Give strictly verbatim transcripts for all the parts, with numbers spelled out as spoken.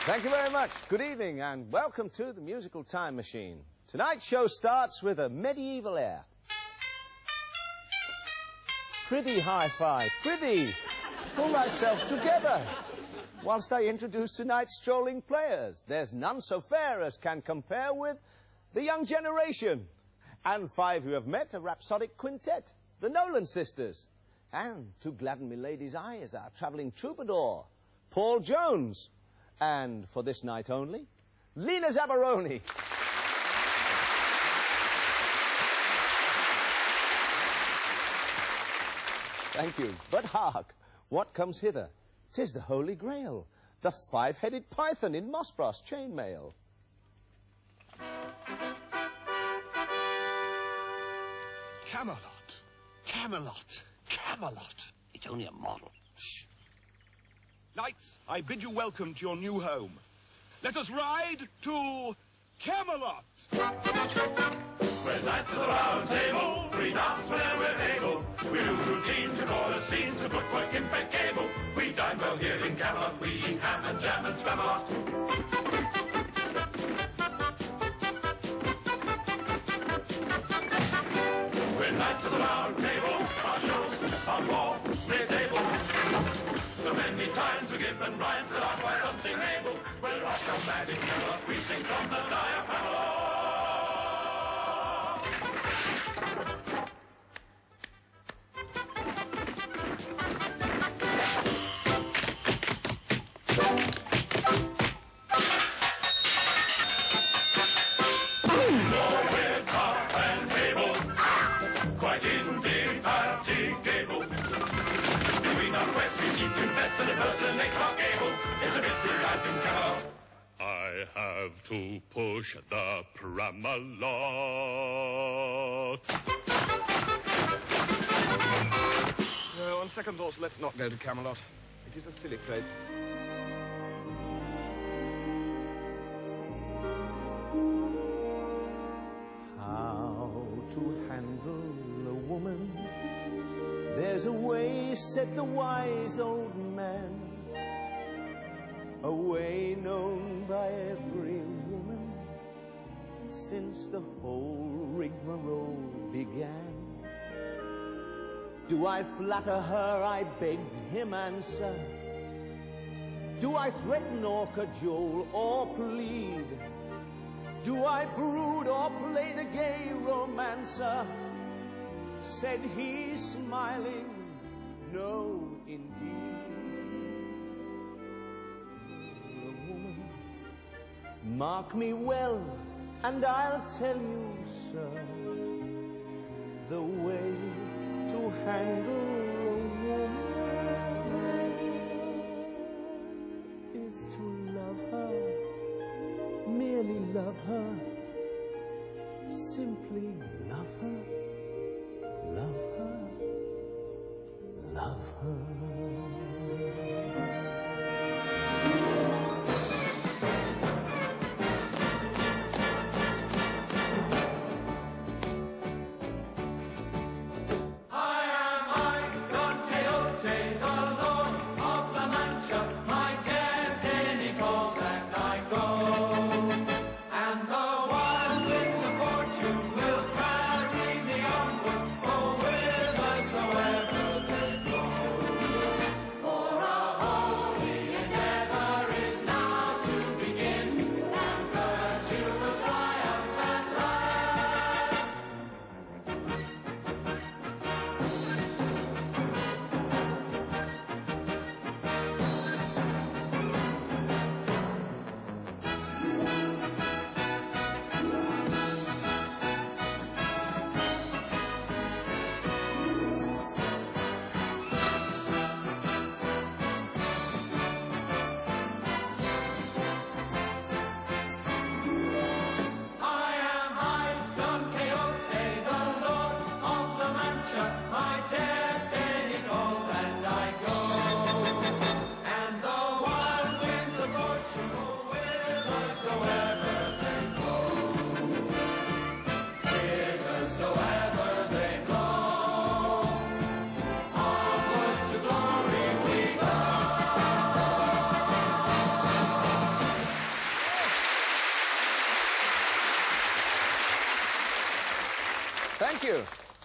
Thank you very much. Good evening and welcome to the Musical Time Machine. Tonight's show starts with a medieval air. Prithee, hi-fi, prithee, pull thyself together. Whilst I introduce tonight's strolling players, there's none so fair as can compare with the young generation. And five who have met a rhapsodic quintet, the Nolans sisters. And to gladden me lady's eyes, our travelling troubadour, Paul Jones. And for this night only, Lena Zavaroni. Thank you. But hark, what comes hither? 'Tis the Holy Grail, the five-headed python in moss brass chainmail. Camelot, Camelot, Camelot. It's only a model. Shh. Knights, I bid you welcome to your new home. Let us ride to Camelot. We're knights of the round table, we dance whenever we're able. We do routine to chorus scenes, to footwork in bed cable. We dine well here in Camelot, we eat ham and jam and spam a lot. We're knights of the round table, our shows are more mid-table. So many times we give them rhymes that are quite unsingable. We're rock and band in Camelot, we sing from the diaphragm. I have to push the pram-a-lot. Uh, on second thoughts, let's not go to Camelot. It is a silly place. How to handle a woman? There's a way, said the wise old man. A way known by every woman since the whole rigmarole began. Do I flatter her? I begged him answer. Do I threaten or cajole or plead? Do I brood or play the gay romancer? Said he, smiling, no, indeed. Mark me well, and I'll tell you, sir, the way to handle a woman is to love her, merely love her, simply love her, love her, love her.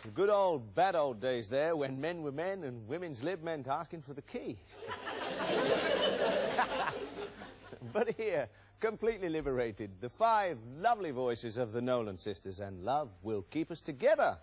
The good old, bad old days there when men were men and women's lib meant asking for the key. But here, completely liberated, the five lovely voices of the Nolan sisters, and love will keep us together.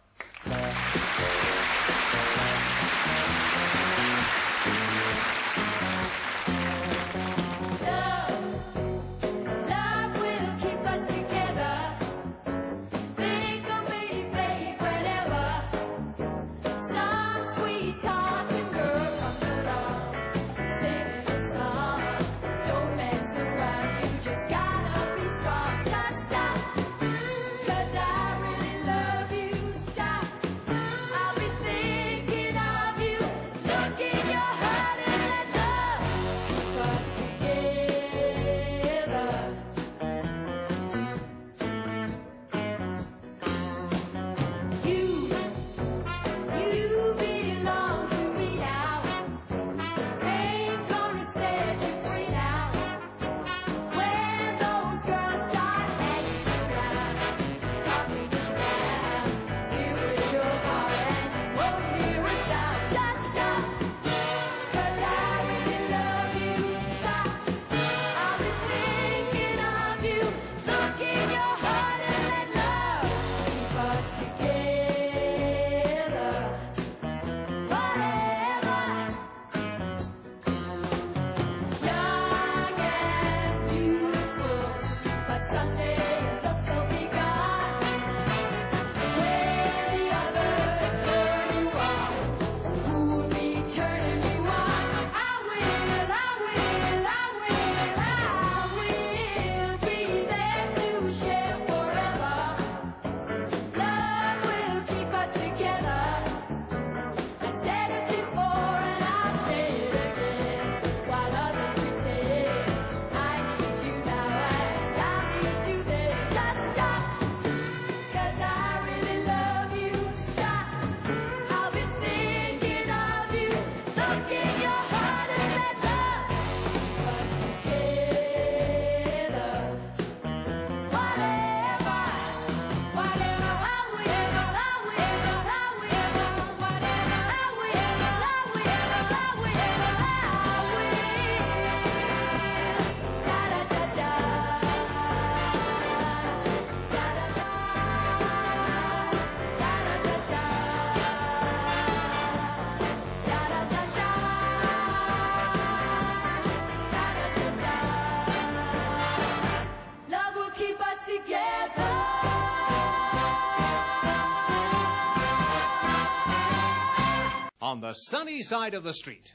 On the sunny side of the street.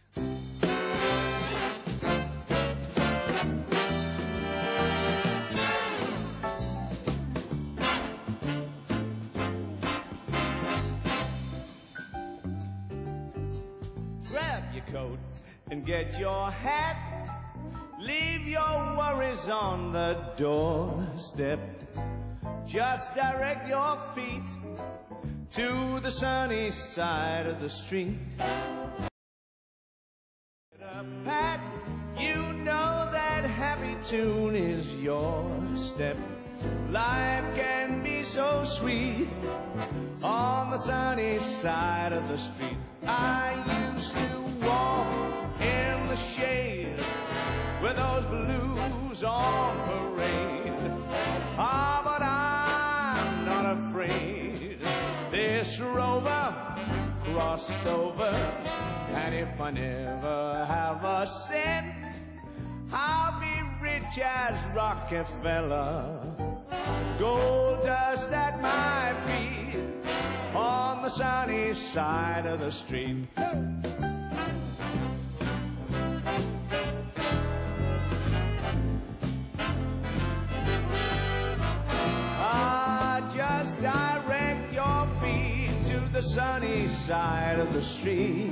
Grab your coat and get your hat. Leave your worries on the doorstep. Just direct your feet to the sunny side of the street. Pat, you know that happy tune is your step. Life can be so sweet on the sunny side of the street. I used to walk in the shade with those blues on parade. Ah, but I'm not afraid. This rover crossed over, and if I never have a cent, I'll be rich as Rockefeller. Gold dust at my feet on the sunny side of the street. Ah, just direct your feet to the sunny side of the street.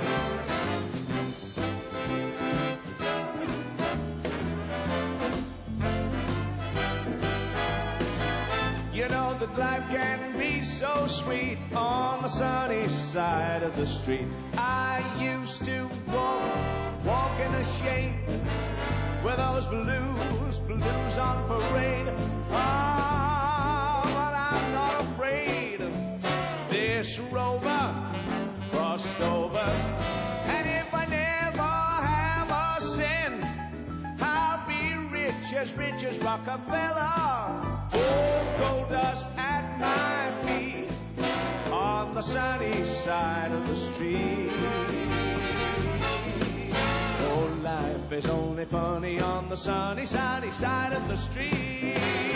You know that life can be so sweet on the sunny side of the street. I used to walk, walk in the shade with those blues, blues on parade. Ah, but I'm not afraid. This this rover crossed over. And if I never have a cent, I'll be rich, as rich as Rockefeller. Oh, gold dust at my feet on the sunny side of the street. Oh, life is only funny on the sunny, sunny side of the street.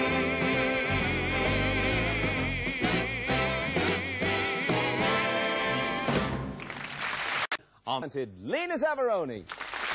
On Lena Zavaroni.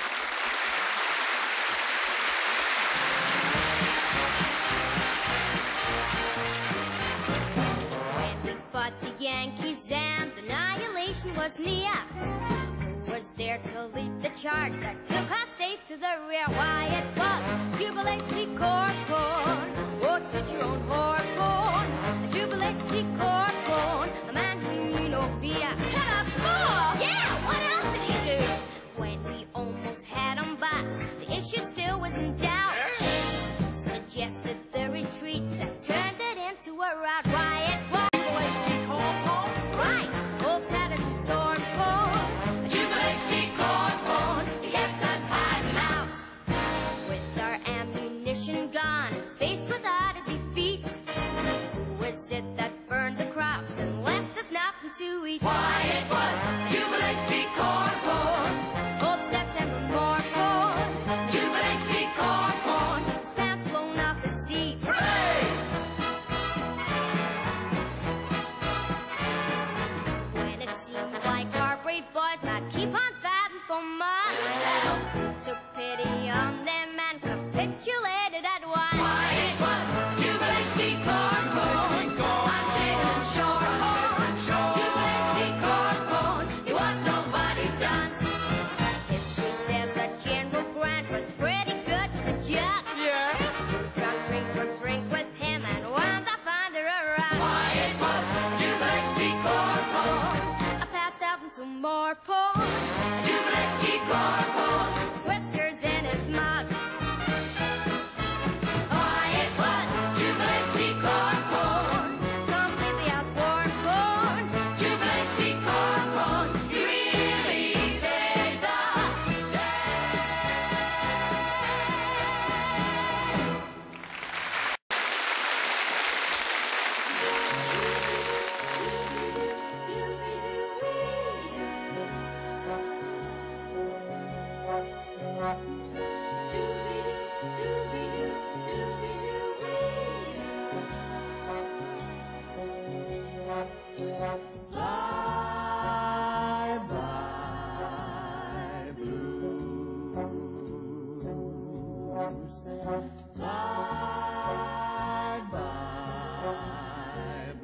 The Yankees and annihilation was near. Who was there to lead the charge that took us safe to the rear? Why, it was Jubilation T, Cornpone. Oh, toot your own horn. Jubilation T, Cornpone, a man who knew no fear. Tell us more! Yeah, what else did he do? When we almost had him back, the issue still was in doubt. Suggested the retreat that turned it into a rout. Why, it was right, old tattered and torn pole. Jubilation T, Cornpone, he kept us hide and mouse. With our ammunition gone, faced without a defeat, who was it that burned the crops and left us nothing to eat? Why, it was Jubilation T, Cornpone, old September Morpone. Jubilation T, Cornpone, his pants blown off the seat. Hooray! Boys might keep on fighting for months, took pity on them and capitulated at once. Why, it was Jubilation T, Cornpone, unshaven and short-horn. Jubilation T, Cornpone, he was nobody's dunce. History says that General Grant was pretty good with the jug. Yeah. Who drunk drink for drink with him and wound up under a rug. Why, it was Jubilation T, Cornpone, to more porn. Jubilation T, Cornpone, his whiskers in his mug. Why, it was Jubilation T, Cornpone, completely outborn born. Jubilation T, Cornpone, he really saved the day. Bye bye blues. Bye bye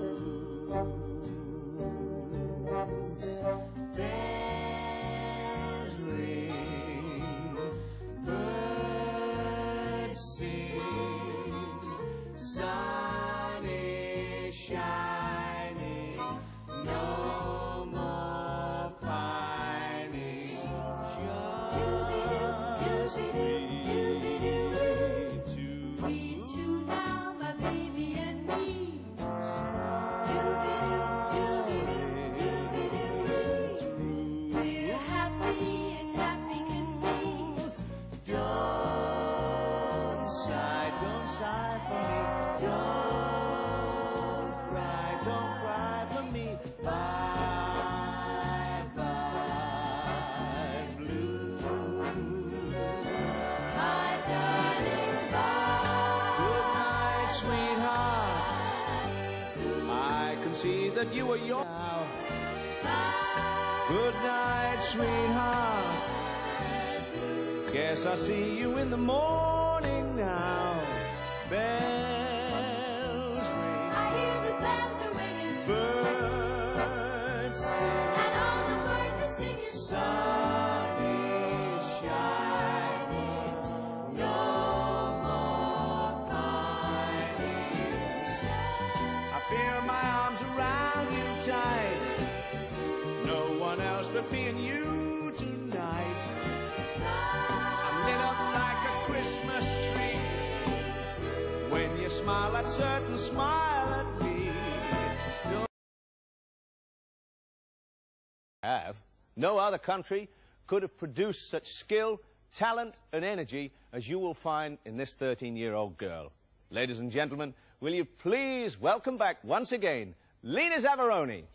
blues. Bells ring, birds sing, sun is shining, no more pining, just me, we two now, my baby and me. We're happy as happy can be. Don't sigh, don't sigh for me. Don't cry, don't cry for me. Bye, bye, blues. My darling, bye. Good night, sweetheart. I can see that you are yours now. Good night, sweetheart. Guess I'll see you in the morning now. Bells ring. I hear the bells are ringing. Birds sing. And all the birds are singing. Sun is shining. No more pining. I feel my arms around you tight. No one else but me and you tonight. I'm lit up like a Christmas tree. When you smile that certain smile at me. have. No other country could have produced such skill, talent and energy as you will find in this thirteen-year-old girl. Ladies and gentlemen, will you please welcome back once again, Lena Zavaroni.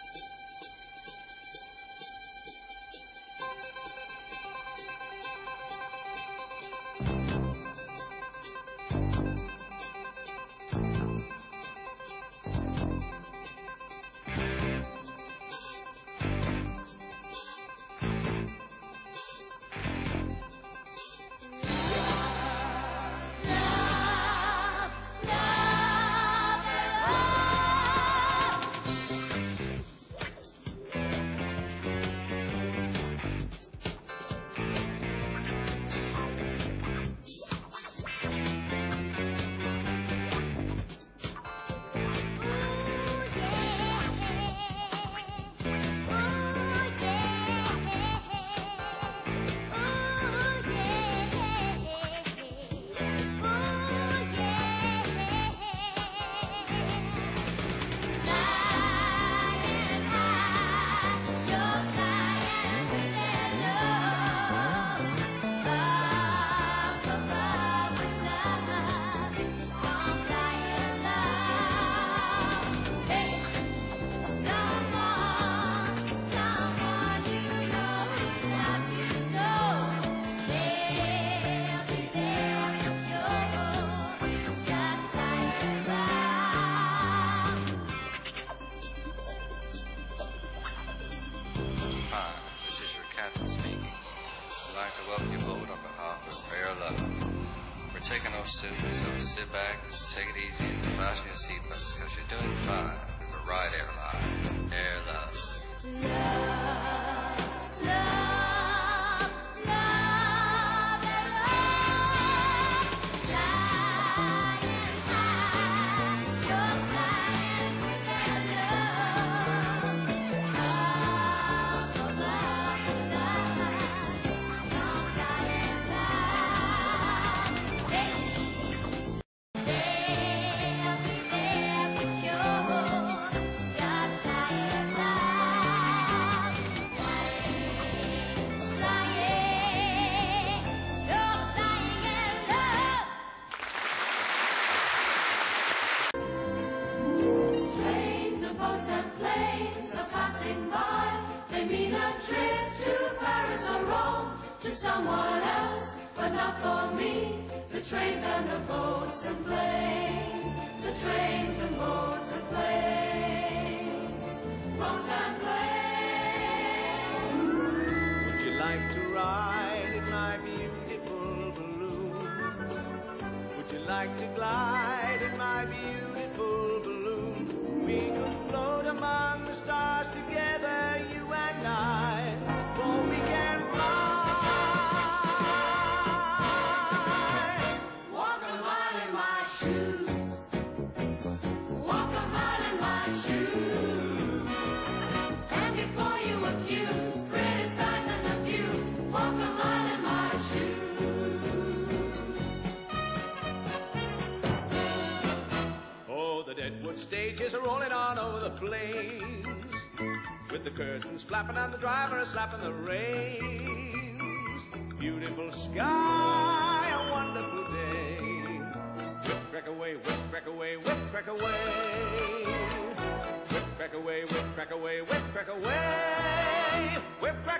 I'd like to welcome you aboard on behalf of Air Love. We're taking off soon, so sit back, take it easy, and fasten your seatbelts, because you're doing fine with the right airline, Air Love. Love, love, love, and love. Flying high, you're flying with love. Up above the love, don't fly and fly. Hey, they'll be there for sure. Just flying high, flying, flying, you're flying in love. Trains and boats and planes are passing by. They mean a trip to Paris or Rome, to someone else, but not for me. The trains and the boats and planes, the trains and boats and planes, boats and planes. Would you like to ride in my beautiful balloon? Would you like to glide in my beautiful balloon? We could float among the stars together, you and I, for we can fly. Walk a mile in my shoes. Walk a mile in my shoes. And before you accuse, criticize and abuse, walk a mile in my shoes. Oh, the Deadwood stages are rolling on over the plains, with the curtains flapping and the driver slapping the reins. Beautiful sky, a wonderful day. Whip crack away, whip crack away, whip crack away. Whip crack away, whip crack away, whip crack away. Whip crack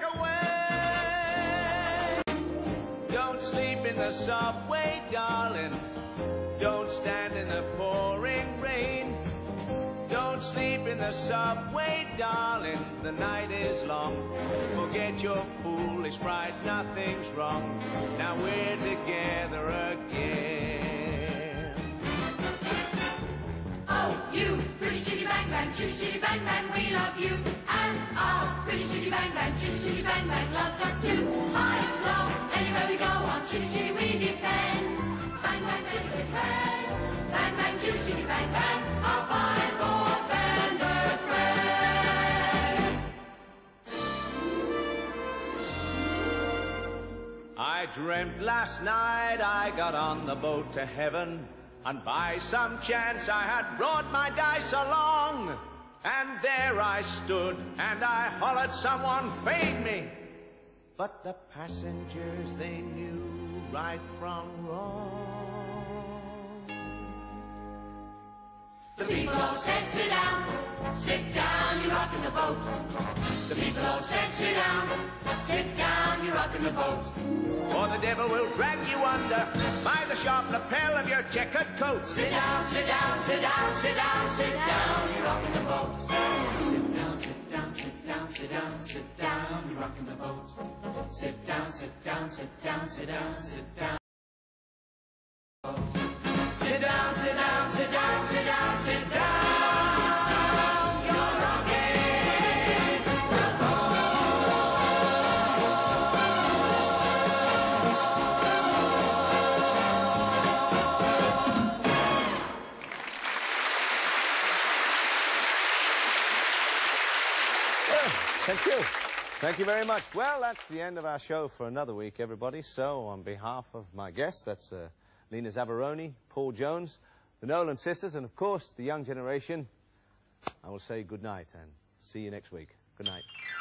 away. Don't sleep in the subway, darling. Don't stand in the pouring rain. Don't sleep in the subway, darling, the night is long. Forget your foolish pride, nothing's wrong. Now we're together again. Oh, you, pretty chitty bang bang, chitty chitty bang bang, we love you. And our pretty chitty bang bang, chitty chitty bang bang loves us too. I love anywhere we go, on chitty chitty we depend. Bang bang chitty bang, bang bang chitty chitty bang bang, our fine four fender friend. I dreamt last night I got on the boat to heaven, and by some chance I had brought my dice along. And there I stood, and I hollered, someone fade me. But the passengers, they knew right from wrong. The people all said, sit down, sit down, you're rocking the boat. The people all said, sit down, sit down, you're rocking the boat. Or the devil will drag you under by the sharp lapel of your checkered coat. Sit down, sit down, sit down, sit down, sit down, you're rocking the boat. Sit down, sit down, sit down, sit down, sit down, you're rocking the boat. Sit down, sit down, sit down, sit down, sit down. Sit down, sit down, sit down, sit down, sit down. You're rocking the boat. Well, thank you. Thank you very much. Well, that's the end of our show for another week, everybody. So, on behalf of my guests, that's uh, Lena Zavaroni, Paul Jones, the Nolan sisters, and of course, the young generation, I will say good night and see you next week. Good night.